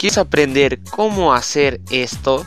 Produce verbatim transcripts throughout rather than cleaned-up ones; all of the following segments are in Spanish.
¿Quieres aprender cómo hacer esto?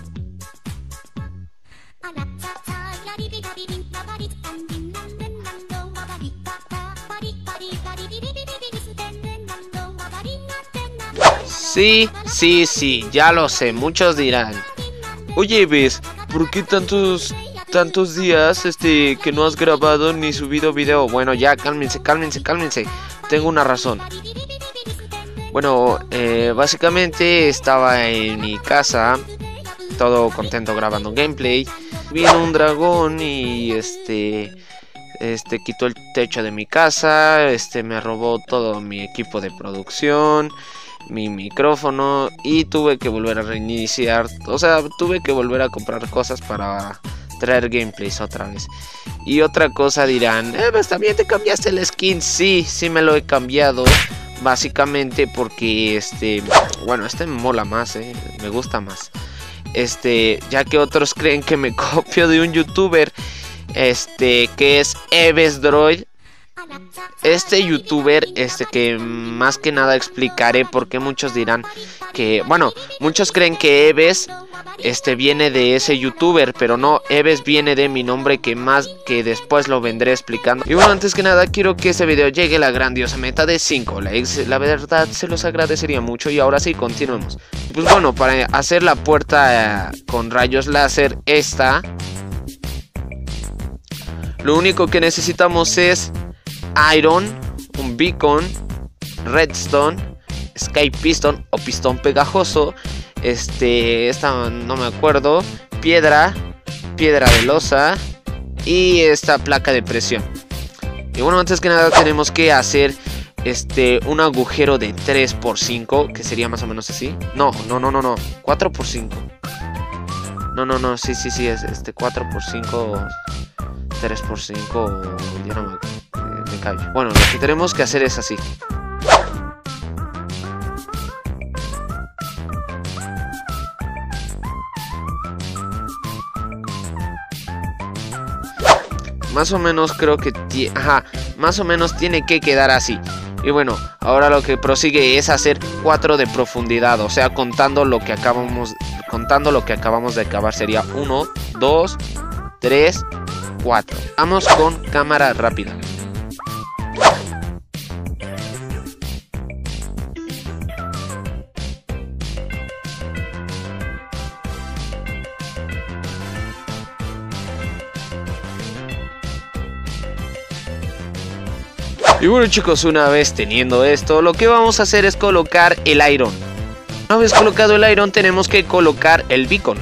Sí, sí, sí, ya lo sé, muchos dirán: oye, ¿ves? ¿Por qué tantos, tantos días este, que no has grabado ni subido video? Bueno, ya, cálmense, cálmense, cálmense. Tengo una razón. Bueno, eh, básicamente estaba en mi casa, todo contento grabando gameplay. Vino un dragón y este... Este quitó el techo de mi casa, este me robó todo mi equipo de producción, mi micrófono, y tuve que volver a reiniciar, o sea, tuve que volver a comprar cosas para traer gameplays otra vez. Y otra cosa dirán: eh, pues también te cambiaste el skin. Sí, sí me lo he cambiado, básicamente porque este, bueno, este me mola más, eh, me gusta más. Este, ya que otros creen que me copio de un youtuber, este, que es Evesdroid. Este youtuber, este, que más que nada explicaré porque muchos dirán que, bueno, muchos creen que Eves, este, viene de ese youtuber, pero no, Eves viene de mi nombre, que más, que después lo vendré explicando. Y bueno, antes que nada quiero que este video llegue a la grandiosa meta de cinco likes, la verdad se los agradecería mucho. Y ahora sí, continuemos. Pues bueno, para hacer la puerta eh, con rayos láser esta, lo único que necesitamos es iron, un beacon, redstone, sky piston o pistón pegajoso, este, esta no me acuerdo, piedra, piedra de losa y esta placa de presión. Y bueno, antes que nada tenemos que hacer este un agujero de tres por cinco, que sería más o menos así. No, no, no, no, no, cuatro por cinco. No, no, no, sí, sí, sí, es este cuatro por cinco, tres por cinco, ya no me, eh, me callo. Bueno, lo que tenemos que hacer es así. Más o menos creo que... Ajá, más o menos tiene que quedar así. Y bueno, ahora lo que prosigue es hacer cuatro de profundidad, o sea, contando lo que acabamos, contando lo que acabamos de acabar sería uno, dos, tres, cuatro. Vamos con cámara rápida. Y bueno, chicos, una vez teniendo esto, lo que vamos a hacer es colocar el iron. Una vez colocado el iron, tenemos que colocar el beacon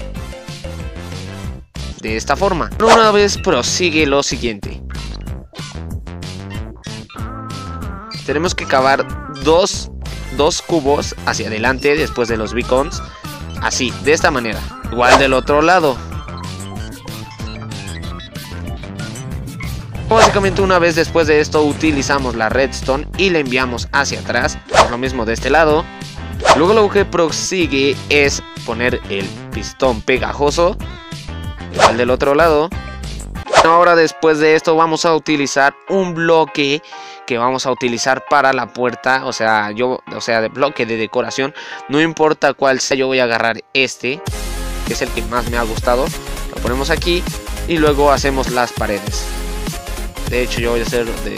de esta forma. Una vez prosigue lo siguiente. Tenemos que cavar dos, dos cubos hacia adelante después de los beacons. Así, de esta manera. Igual del otro lado. Básicamente una vez después de esto utilizamos la redstone y la enviamos hacia atrás. Es lo mismo de este lado. Luego lo que prosigue es poner el pistón pegajoso. Igual del otro lado. Ahora después de esto vamos a utilizar un bloque que vamos a utilizar para la puerta. O sea, yo, o sea, de bloque de decoración. No importa cuál sea, yo voy a agarrar este, que es el que más me ha gustado. Lo ponemos aquí y luego hacemos las paredes. De hecho yo voy a hacer de,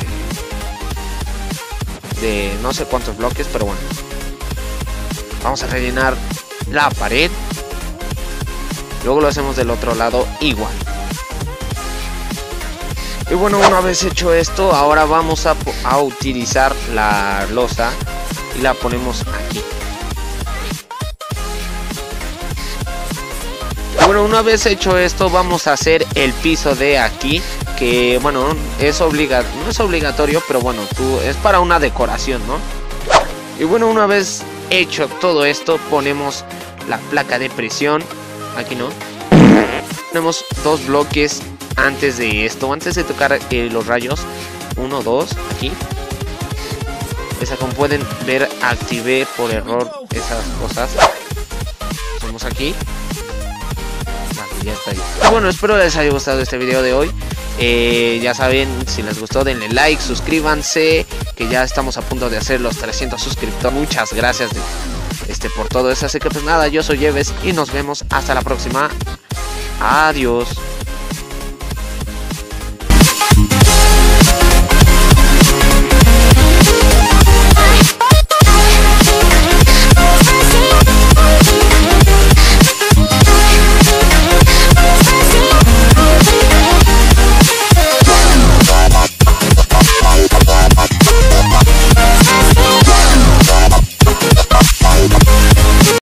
de no sé cuántos bloques, pero bueno. Vamos a rellenar la pared. Luego lo hacemos del otro lado igual. Y bueno, una vez hecho esto, ahora vamos a, a utilizar la losa y la ponemos aquí. Y bueno, una vez hecho esto, vamos a hacer el piso de aquí. Que bueno, es obliga no es obligatorio, pero bueno, tú, es para una decoración, ¿no? Y bueno, una vez hecho todo esto, ponemos la placa de presión. Aquí no. Ponemos dos bloques antes de esto, antes de tocar eh, los rayos. Uno, dos, aquí. Esa, como pueden ver, activé por error esas cosas. Hacemos aquí. Vale, ya está ahí. Y bueno, espero les haya gustado este video de hoy. Eh, ya saben, si les gustó denle like, suscríbanse, que ya estamos a punto de hacer los trescientos suscriptores. Muchas gracias de, este, por todo eso. Así que pues nada, yo soy Eves y nos vemos hasta la próxima. Adiós.